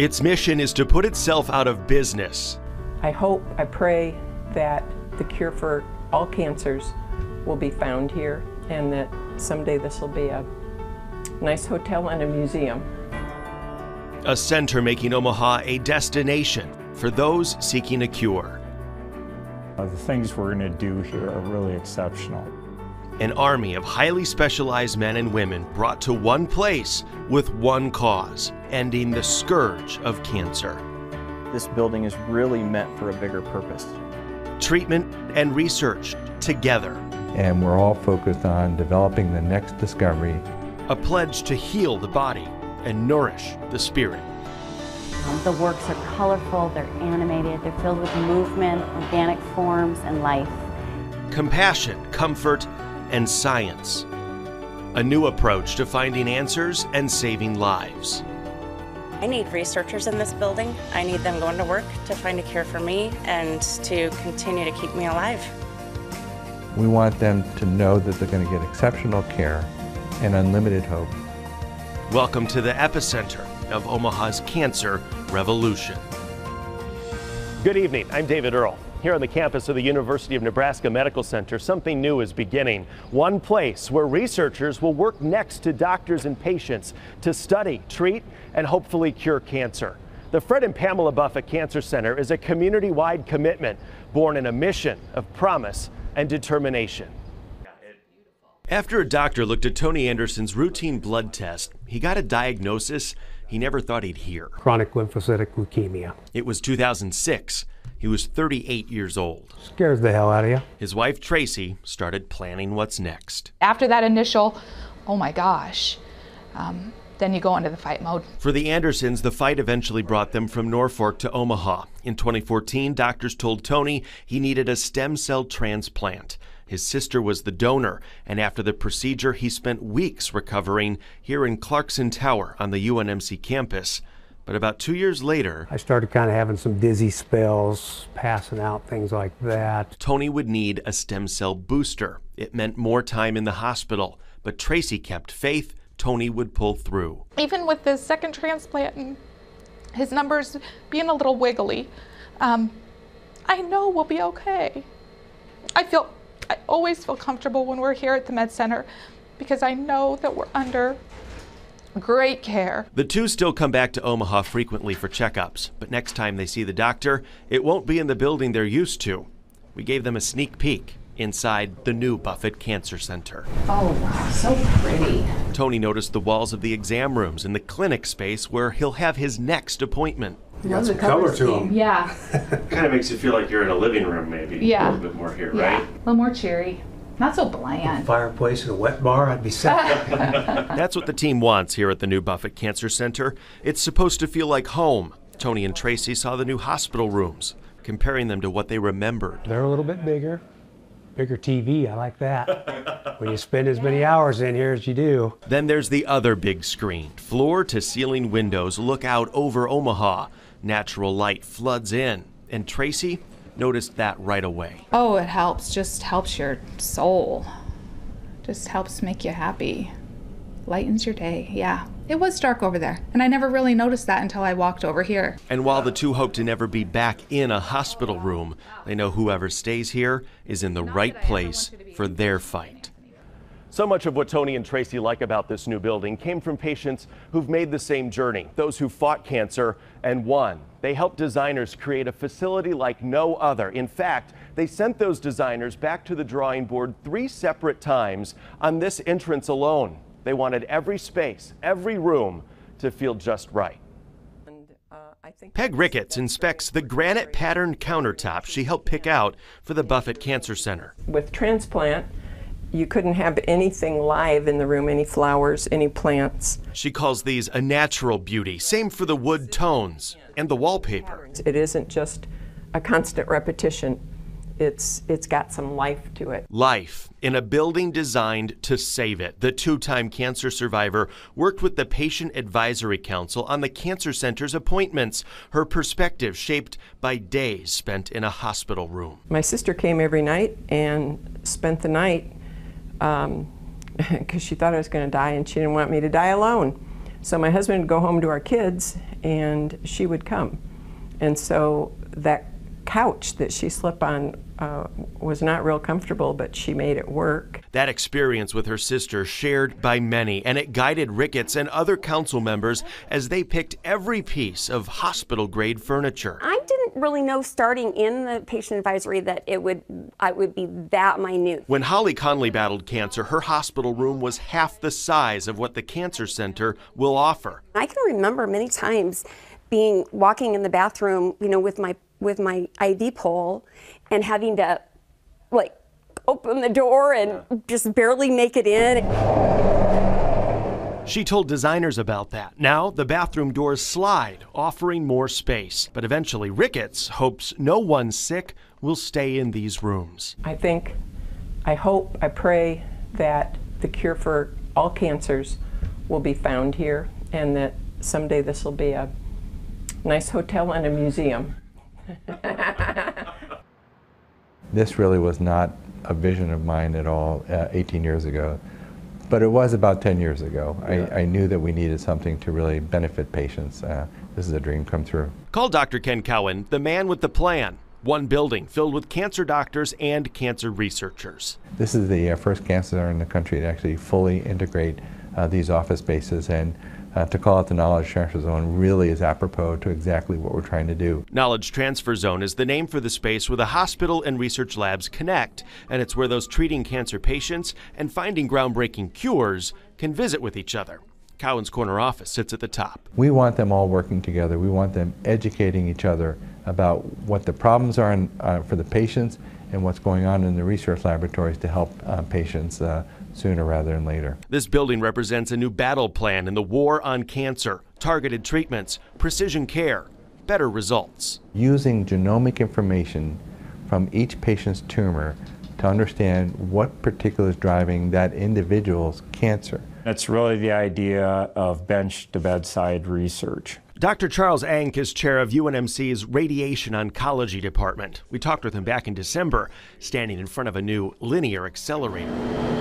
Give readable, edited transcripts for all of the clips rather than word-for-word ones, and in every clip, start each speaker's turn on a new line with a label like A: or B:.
A: Its mission is to put itself out of business.
B: I hope, I pray that the cure for all cancers will be found here, and that someday this will be a nice hotel and a museum.
A: A center making Omaha a destination for those seeking a cure.
C: The things we're going to do here are really exceptional.
A: An army of highly specialized men and women brought to one place with one cause: ending the scourge of cancer.
D: This building is really meant for a bigger purpose.
A: Treatment and research together.
E: And we're all focused on developing the next discovery.
A: A pledge to heal the body and nourish the spirit.
F: The works are colorful, they're animated, they're filled with movement, organic forms, and life.
A: Compassion, comfort, and science. A new approach to finding answers and saving lives.
G: I need researchers in this building. I need them going to work to find a cure for me and to continue to keep me alive.
E: We want them to know that they're going to get exceptional care and unlimited hope.
A: Welcome to the epicenter of Omaha's cancer revolution. Good evening, I'm David Earle. Here on the campus of the University of Nebraska Medical Center, something new is beginning. One place where researchers will work next to doctors and patients to study, treat, and hopefully cure cancer. The Fred and Pamela Buffett Cancer Center is a community-wide commitment born in a mission of promise and determination. After a doctor looked at Tony Anderson's routine blood test, he got a diagnosis he never thought he'd hear.
H: Chronic lymphocytic leukemia.
A: It was 2006. He was 38 years old.
H: Scares the hell out of you.
A: His wife, Tracy, started planning what's next.
I: After that initial, oh my gosh, then you go into the fight mode.
A: For the Andersons, the fight eventually brought them from Norfolk to Omaha. In 2014, doctors told Tony he needed a stem cell transplant. His sister was the donor, and after the procedure, he spent weeks recovering here in Clarkson Tower on the UNMC campus. But about 2 years later,
H: I started kind of having some dizzy spells, passing out, things like that.
A: Tony would need a stem cell booster. It meant more time in the hospital, but Tracy kept faith Tony would pull through.
I: Even with the second transplant and his numbers being a little wiggly, I know we'll be okay. I always feel comfortable when we're here at the Med Center because I know that we're under great care.
A: The two still come back to Omaha frequently for checkups, but next time they see the doctor, it won't be in the building they're used to. We gave them a sneak peek inside the new Buffett Cancer Center.
I: Oh, wow, so pretty.
A: Tony noticed the walls of the exam rooms and the clinic space where he'll have his next appointment.
H: You got some color to them.
I: Yeah.
A: Kind of makes you feel like you're in a living room maybe.
I: Yeah.
A: A little bit more here,
I: Yeah.
A: right?
I: A little more cheery. Not so bland.
H: Fireplace and a wet bar, I'd be set.
A: That's what the team wants here at the new Buffett Cancer Center. It's supposed to feel like home. Tony and Tracy saw the new hospital rooms, comparing them to what they remembered.
H: They're a little bit bigger. Bigger TV, I like that. When you spend as many hours in here as you do.
A: Then there's the other big screen. Floor to ceiling windows look out over Omaha. Natural light floods in, and Tracy noticed that right away.
I: Oh, it helps. Just helps your soul. Just helps make you happy. Lightens your day. Yeah. It was dark over there, and I never really noticed that until I walked over here.
A: And while the two hope to never be back in a hospital room, they know whoever stays here is in the right place for their fight. So much of what Tony and Tracy like about this new building came from patients who've made the same journey, those who fought cancer and won. They helped designers create a facility like no other. In fact, they sent those designers back to the drawing board 3 separate times on this entrance alone. They wanted every space, every room to feel just right. Peg Ricketts inspects the granite patterned countertop she helped pick out for the Buffett Cancer Center.
B: With transplant, you couldn't have anything live in the room, any flowers, any plants.
A: She calls these a natural beauty. Same for the wood tones and the wallpaper.
B: It isn't just a constant repetition. It's got some life to it.
A: Life in a building designed to save it. The 2-time cancer survivor worked with the Patient Advisory Council on the Cancer Center's appointments. Her perspective shaped by days spent in a hospital room.
B: My sister came every night and spent the night because she thought I was going to die and she didn't want me to die alone. So my husband would go home to our kids and she would come. And so that couch that she slept on was not real comfortable, but she made it work.
A: That experience with her sister shared by many, and it guided Ricketts and other council members as they picked every piece of hospital-grade furniture.
J: I didn't really know starting in the patient advisory that it would be that minute.
A: When Holly Conley battled cancer, her hospital room was half the size of what the Cancer Center will offer.
J: I can remember many times walking in the bathroom, with my IV pole and having to like open the door and just barely make it in.
A: She told designers about that. Now the bathroom doors slide, offering more space. But eventually Ricketts hopes no one sick will stay in these rooms.
B: I hope, I pray that the cure for all cancers will be found here and that someday this will be a nice hotel and a museum.
E: This really was not a vision of mine at all 18 years ago, but it was about 10 years ago. Yeah. I knew that we needed something to really benefit patients. This is a dream come true.
A: Call Dr. Ken Cowan, the man with the plan. One building filled with cancer doctors and cancer researchers.
E: This is the first cancer center in the country to actually fully integrate these office spaces, and to call it the Knowledge Transfer Zone really is apropos to exactly what we're trying to do.
A: Knowledge Transfer Zone is the name for the space where the hospital and research labs connect, and it's where those treating cancer patients and finding groundbreaking cures can visit with each other. Cowan's corner office sits at the top.
E: We want them all working together. We want them educating each other about what the problems are for the patients and what's going on in the research laboratories to help patients sooner rather than later.
A: This building represents a new battle plan in the war on cancer, targeted treatments, precision care, better results.
E: Using genomic information from each patient's tumor to understand what particularly is driving that individual's cancer.
C: It's really the idea of bench to bedside research.
A: Dr. Charles Ank is chair of UNMC's Radiation Oncology Department. We talked with him back in December, standing in front of a new linear accelerator.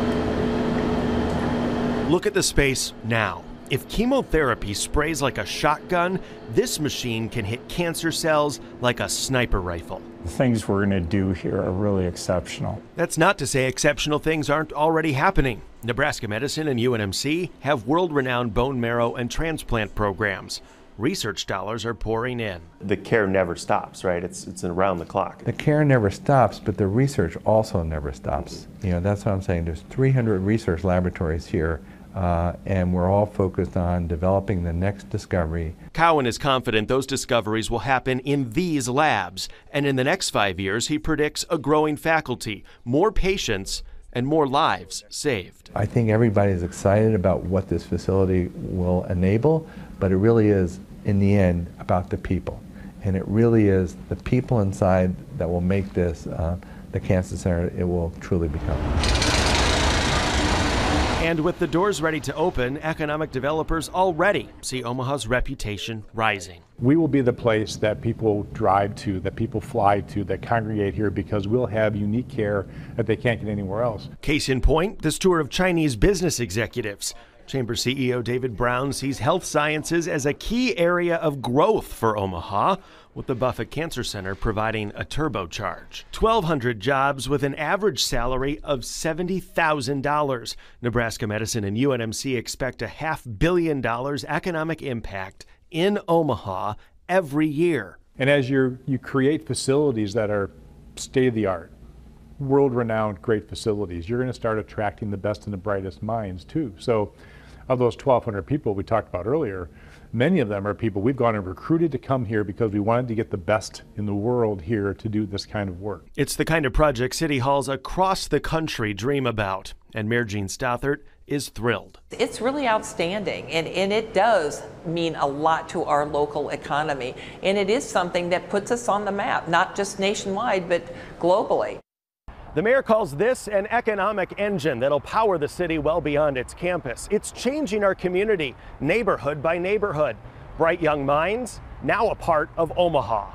A: Look at the space now. If chemotherapy sprays like a shotgun, this machine can hit cancer cells like a sniper rifle.
C: The things we're going to do here are really exceptional.
A: That's not to say exceptional things aren't already happening. Nebraska Medicine and UNMC have world-renowned bone marrow and transplant programs. Research dollars are pouring in. The care never stops, right? It's around the clock.
E: The care never stops, but the research also never stops. That's what I'm saying. There's 300 research laboratories here, and we're all focused on developing the next discovery.
A: Cowan is confident those discoveries will happen in these labs, and in the next 5 years, he predicts a growing faculty, more patients, and more lives saved.
E: I think everybody's excited about what this facility will enable, but it really is, in the end, about the people. And it really is the people inside that will make this the cancer center it will truly become.
A: And with the doors ready to open, economic developers already see Omaha's reputation rising.
K: We will be the place that people drive to, that people fly to, that congregate here because we'll have unique care that they can't get anywhere else.
A: Case in point, this tour of Chinese business executives. Chamber CEO David Brown sees health sciences as a key area of growth for Omaha, with the Buffett Cancer Center providing a turbocharge. 1,200 jobs with an average salary of $70,000. Nebraska Medicine and UNMC expect a $500 million economic impact in Omaha every year.
K: And as you create facilities that are state-of-the-art, world-renowned great facilities, you're going to start attracting the best and the brightest minds too. So of those 1,200 people we talked about earlier, many of them are people we've gone and recruited to come here because we wanted to get the best in the world here to do this kind of work.
A: It's the kind of project city halls across the country dream about, and Mayor Jean Stothert is thrilled.
L: It's really outstanding, and it does mean a lot to our local economy, and it is something that puts us on the map, not just nationwide, but globally.
A: The mayor calls this an economic engine that'll power the city well beyond its campus. It's changing our community, neighborhood by neighborhood. Bright young minds, now a part of Omaha.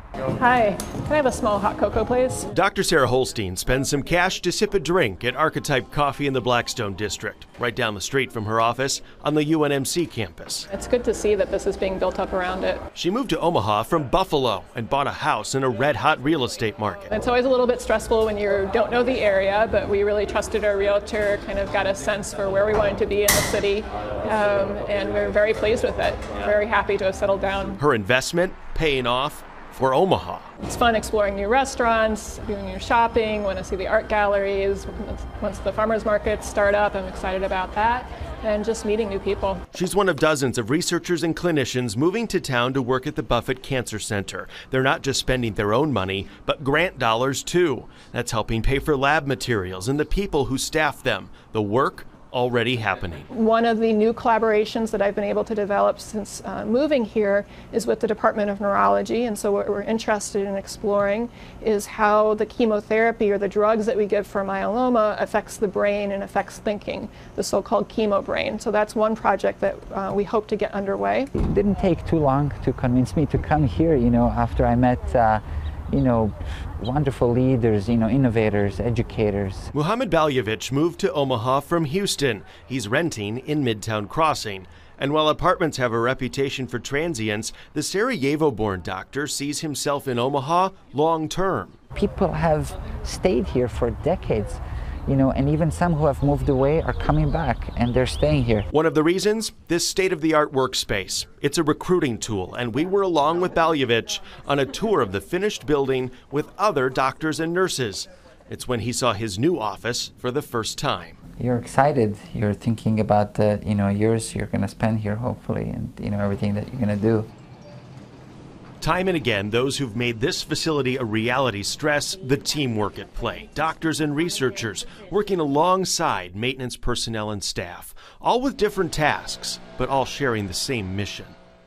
M: Hi, can I have a small hot cocoa, please?
A: Dr. Sarah Holstein spends some cash to sip a drink at Archetype Coffee in the Blackstone District, right down the street from her office on the UNMC campus.
M: It's good to see that this is being built up around it.
A: She moved to Omaha from Buffalo and bought a house in a red-hot real estate market.
M: It's always a little bit stressful when you don't know the area, but we really trusted our realtor, kind of got a sense for where we wanted to be in the city, and we're very pleased with it. Very happy to have settled down.
A: Her investment paying off for Omaha.
M: It's fun exploring new restaurants, doing new shopping, want to see the art galleries. Once the farmers markets start up, I'm excited about that, and just meeting new people.
A: She's one of dozens of researchers and clinicians moving to town to work at the Buffett Cancer Center. They're not just spending their own money, but grant dollars too. That's helping pay for lab materials and the people who staff them. The work already happening.
M: One of the new collaborations that I've been able to develop since moving here is with the Department of Neurology, and so what we're interested in exploring is how the chemotherapy or the drugs that we give for myeloma affects the brain and affects thinking, the so-called chemo brain. So that's one project that we hope to get underway.
N: It didn't take too long to convince me to come here, after I met wonderful leaders, innovators, educators.
A: Muhammad Balyevich moved to Omaha from Houston. He's renting in Midtown Crossing. And while apartments have a reputation for transients, the Sarajevo-born doctor sees himself in Omaha long-term.
N: People have stayed here for decades, and even some who have moved away are coming back and they're staying here.
A: One of the reasons, this state-of-the-art workspace. It's a recruiting tool, and we were along with Balyevich on a tour of the finished building with other doctors and nurses. It's when he saw his new office for the first time.
N: You're excited. You're thinking about the years you're going to spend here, hopefully, and everything that you're going to do.
A: Time and again, those who've made this facility a reality stress the teamwork at play. Doctors and researchers working alongside maintenance personnel and staff, all with different tasks, but all sharing the same mission.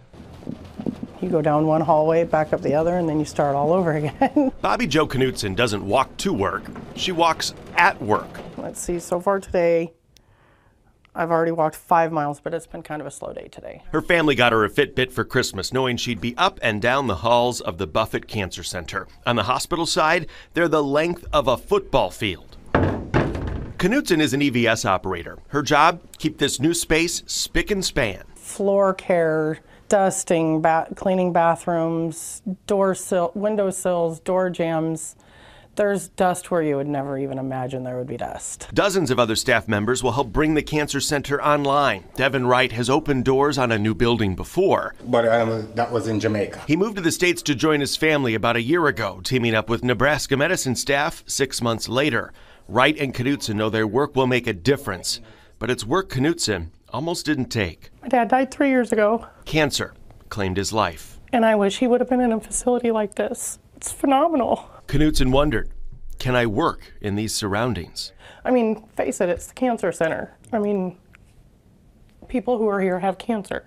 O: You go down one hallway, back up the other, and then you start all over again.
A: Bobby Jo Knutson doesn't walk to work, she walks at work.
O: Let's see, so far today, I've already walked 5 miles, but it's been kind of a slow day today.
A: Her family got her a Fitbit for Christmas, knowing she'd be up and down the halls of the Buffett Cancer Center. On the hospital side, they're the length of a football field. Knutson is an EVS operator. Her job, keep this new space spick and span.
O: Floor care, dusting, cleaning bathrooms, windowsills, door jambs. There's dust where you would never even imagine there would be dust.
A: Dozens of other staff members will help bring the Cancer Center online. Devin Wright has opened doors on a new building before.
P: But that was in Jamaica.
A: He moved to the States to join his family about a year ago, teaming up with Nebraska medicine staff 6 months later. Wright and Knutson know their work will make a difference, but it's work Knutson almost didn't take.
O: My dad died 3 years ago.
A: Cancer claimed his life.
O: And I wish he would have been in a facility like this. It's phenomenal.
A: Knutson wondered, can I work in these surroundings?
O: I mean, face it, it's the cancer center. I mean, people who are here have cancer.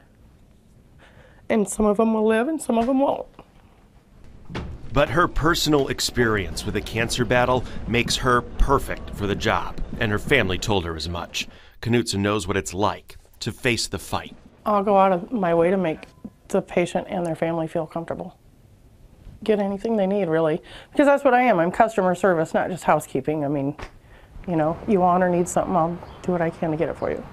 O: And some of them will live and some of them won't.
A: But her personal experience with a cancer battle makes her perfect for the job, and her family told her as much. Knutson knows what it's like to face the fight.
O: I'll go out of my way to make the patient and their family feel comfortable. Get anything they need, really, because that's what I am. I'm customer service, not just housekeeping. I mean, you want or need something, I'll do what I can to get it for you.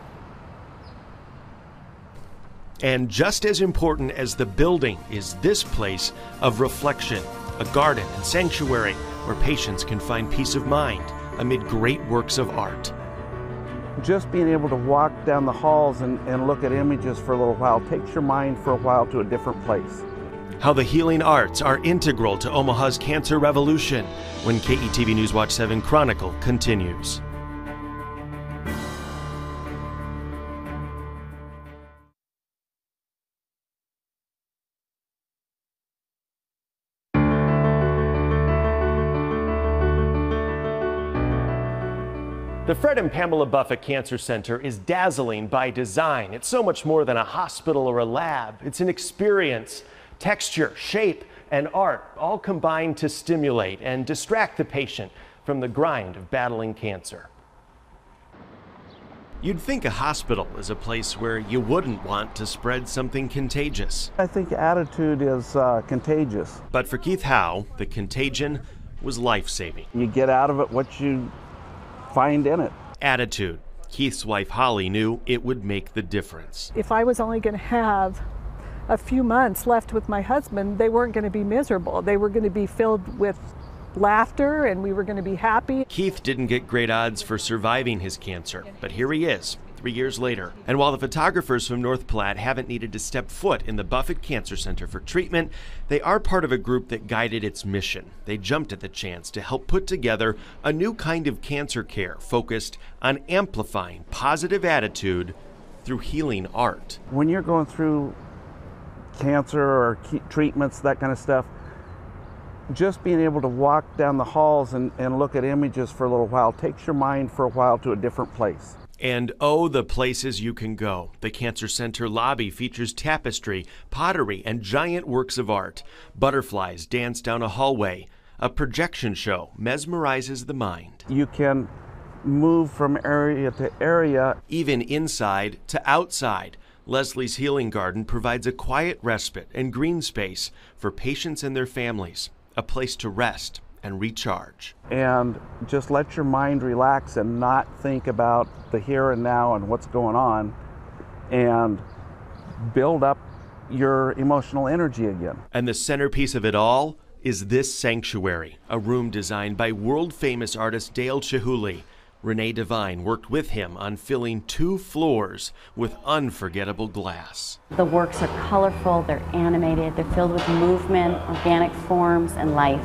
A: And just as important as the building is this place of reflection, a garden and sanctuary where patients can find peace of mind amid great works of art.
Q: Just being able to walk down the halls and look at images for a little while takes your mind for a while to a different place.
A: How the healing arts are integral to Omaha's cancer revolution when KETV News Watch 7 Chronicle continues. The Fred and Pamela Buffett Cancer Center is dazzling by design. It's so much more than a hospital or a lab. It's an experience. Texture, shape, and art all combine to stimulate and distract the patient from the grind of battling cancer. You'd think a hospital is a place where you wouldn't want to spread something contagious.
Q: I think attitude is contagious.
A: But for Keith Howe, the contagion was life-saving.
Q: You get out of it what you find in it.
A: Attitude. Keith's wife Holly knew it would make the difference.
R: If I was only going to have a few months left with my husband, they weren't going to be miserable. They were going to be filled with laughter, and we were going to be happy.
A: Keith didn't get great odds for surviving his cancer, but here he is, 3 years later. And while the photographers from North Platte haven't needed to step foot in the Buffett Cancer Center for treatment, they are part of a group that guided its mission. They jumped at the chance to help put together a new kind of cancer care focused on amplifying positive attitude through healing art.
Q: When you're going through cancer or treatments, that kind of stuff, just being able to walk down the halls and look at images for a little while takes your mind for a while to a different place.
A: And oh, the places you can go. The Cancer Center lobby features tapestry, pottery, and giant works of art. Butterflies dance down a hallway. A projection show mesmerizes the mind.
Q: You can move from area to area.
A: Even inside to outside. Leslie's Healing Garden provides a quiet respite and green space for patients and their families. A place to rest and recharge.
Q: And just let your mind relax and not think about the here and now and what's going on, and build up your emotional energy again.
A: And the centerpiece of it all is this sanctuary, a room designed by world-famous artist Dale Chihuly. Renee Devine worked with him on filling 2 floors with unforgettable glass.
F: The works are colorful, they're animated, they're filled with movement, organic forms, and life.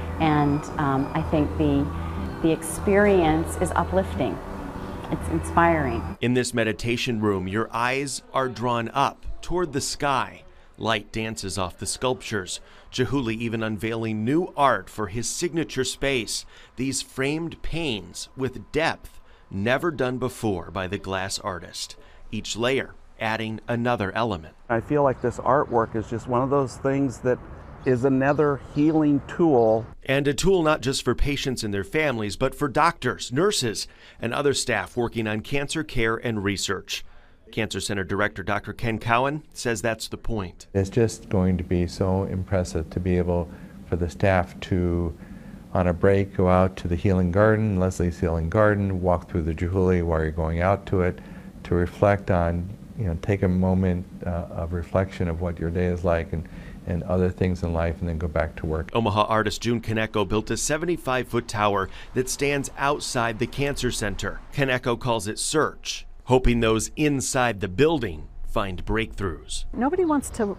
F: And I think the experience is uplifting. It's inspiring.
A: In this meditation room, your eyes are drawn up toward the sky. Light dances off the sculptures. Chihuly even unveiling new art for his signature space. These framed panes with depth never done before by the glass artist. Each layer adding another element.
Q: I feel like this artwork is just one of those things that is another healing tool.
A: And a tool not just for patients and their families, but for doctors, nurses, and other staff working on cancer care and research. Cancer Center Director Dr. Ken Cowan says that's the point.
E: It's just going to be so impressive to be able for the staff to, on a break, go out to the Healing Garden, Leslie's Healing Garden, walk through the Chihuly while you're going out to it, to reflect on, take a moment of reflection of what your day is like and other things in life, and then go back to work.
A: Omaha artist June Kaneko built a 75-foot tower that stands outside the Cancer Center. Kaneko calls it Search, hoping those inside the building find breakthroughs.
R: Nobody wants to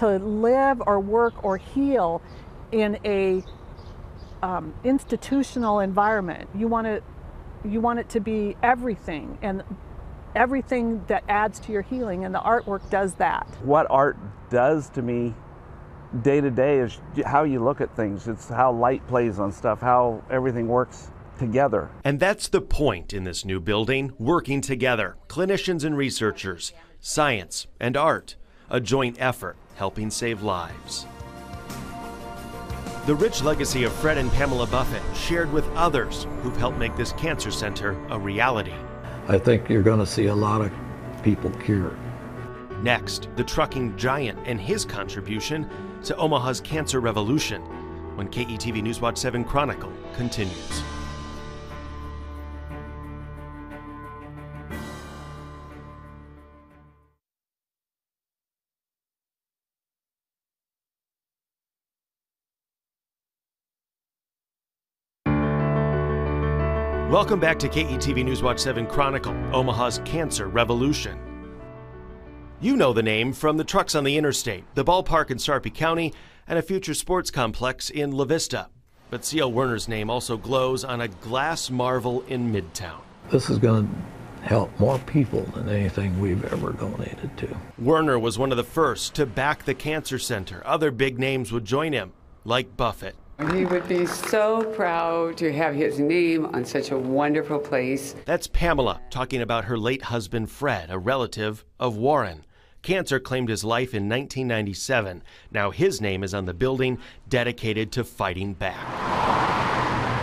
R: live or work or heal in a institutional environment. You want it to be everything, and everything that adds to your healing, and the artwork does that.
Q: What art does to me day to day is how you look at things. It's how light plays on stuff, how everything works together.
A: And that's the point in this new building, working together. Clinicians and researchers, science and art, a joint effort helping save lives. The rich legacy of Fred and Pamela Buffett shared with others who've helped make this cancer center a reality.
S: I think you're going to see a lot of people cured.
A: Next, the trucking giant and his contribution to Omaha's cancer revolution when KETV Newswatch 7 Chronicle continues. Welcome back to KETV Newswatch 7 Chronicle, Omaha's cancer revolution. You know the name from the trucks on the interstate, the ballpark in Sarpy County, and a future sports complex in La Vista. But C.L. Werner's name also glows on a glass marvel in Midtown.
S: This is going to help more people than anything we've ever donated to.
A: Werner was one of the first to back the cancer center. Other big names would join him, like Buffett.
T: He would be so proud to have his name on such a wonderful place.
A: That's Pamela talking about her late husband Fred, a relative of Warren. Cancer claimed his life in 1997. Now his name is on the building dedicated to fighting back.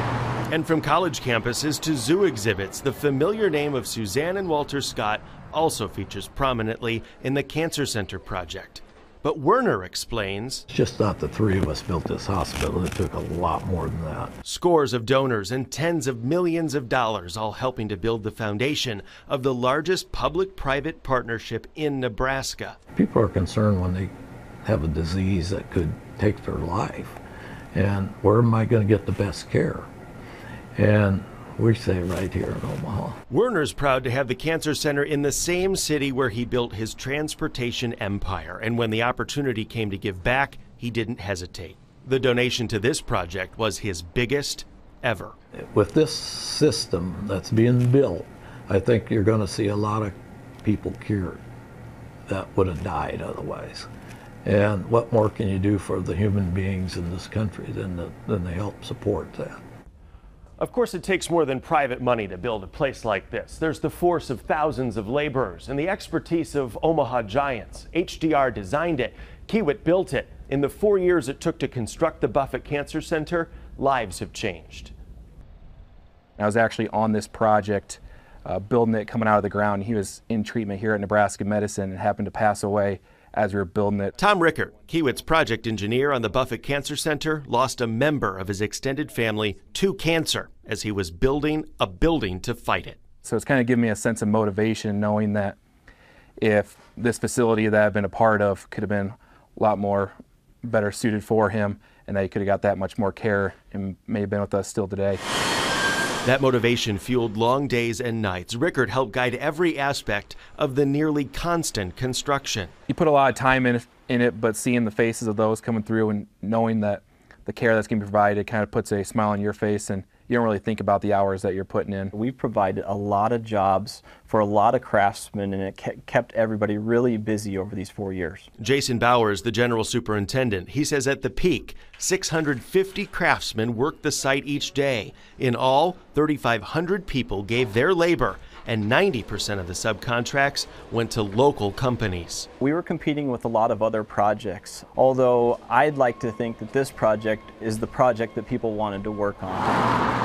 A: And from college campuses to zoo exhibits, the familiar name of Suzanne and Walter Scott also features prominently in the Cancer Center project. But Werner explains,
S: It's just not the three of us built this hospital. It took a lot more than that.
A: Scores of donors and tens of millions of dollars all helping to build the foundation of the largest public-private partnership in Nebraska.
S: People are concerned when they have a disease that could take their life. And where am I going to get the best care? And we say right here in Omaha.
A: Werner's proud to have the Cancer Center in the same city where he built his transportation empire. And when the opportunity came to give back, he didn't hesitate. The donation to this project was his biggest ever.
S: With this system that's being built, I think you're going to see a lot of people cured that would have died otherwise. And what more can you do for the human beings in this country than to help support that?
A: Of course, it takes more than private money to build a place like this. There's the force of thousands of laborers and the expertise of Omaha giants. HDR designed it. Kiewit built it. In the 4 years it took to construct the Buffett Cancer Center, lives have changed.
U: I was actually on this project, building it, coming out of the ground. He was in treatment here at Nebraska Medicine and happened to pass away as we were building it.
A: Tom Rickert, Kiewit's project engineer on the Buffett Cancer Center, lost a member of his extended family to cancer as he was building a building to fight it.
U: So it's kind of given me a sense of motivation knowing that if this facility that I've been a part of could have been a lot more better suited for him and that he could have got that much more care and may have been with us still today.
A: That motivation fueled long days and nights. Rickert helped guide every aspect of the nearly constant construction.
U: You put a lot of time in it, but seeing the faces of those coming through and knowing that the care that's going to be provided kind of puts a smile on your face, and you don't really think about the hours that you're putting in.
D: We've provided a lot of jobs for a lot of craftsmen, and it kept everybody really busy over these 4 years.
A: Jason Bowers, the general superintendent, he says at the peak, 650 craftsmen worked the site each day. In all, 3,500 people gave their labor, and 90% of the subcontracts went to local companies.
D: We were competing with a lot of other projects, although I'd like to think that this project is the project that people wanted to work on.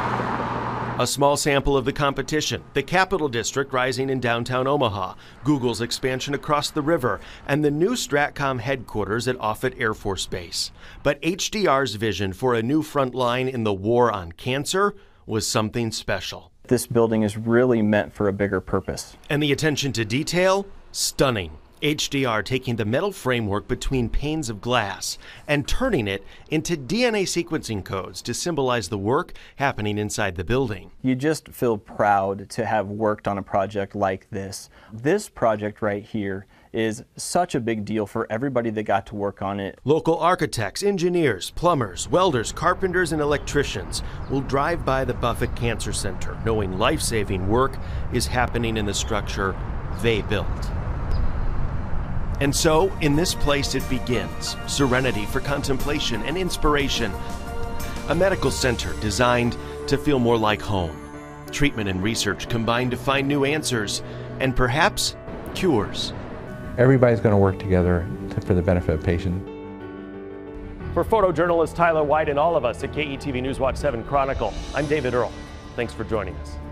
A: A small sample of the competition, the Capital District rising in downtown Omaha, Google's expansion across the river, and the new Stratcom headquarters at Offutt Air Force Base. But HDR's vision for a new front line in the war on cancer was something special.
D: This building is really meant for a bigger purpose.
A: And the attention to detail? Stunning. HDR taking the metal framework between panes of glass and turning it into DNA sequencing codes to symbolize the work happening inside the building.
D: You just feel proud to have worked on a project like this. This project right here is such a big deal for everybody that got to work on it.
A: Local architects, engineers, plumbers, welders, carpenters, and electricians will drive by the Buffett Cancer Center knowing life-saving work is happening in the structure they built. And so, in this place it begins, serenity for contemplation and inspiration. A medical center designed to feel more like home. Treatment and research combined to find new answers, and perhaps cures.
E: Everybody's going to work together for the benefit of patients.
A: For photojournalist Tyler White and all of us at KETV Newswatch 7 Chronicle, I'm David Earl. Thanks for joining us.